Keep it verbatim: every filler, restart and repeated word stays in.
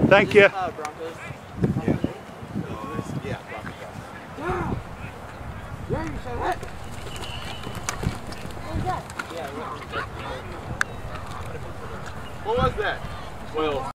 Thank you. Uh, Broncos. Yeah. No, it's, yeah, Broncos. Yeah, you said what? What was that? Yeah, What was that? Well.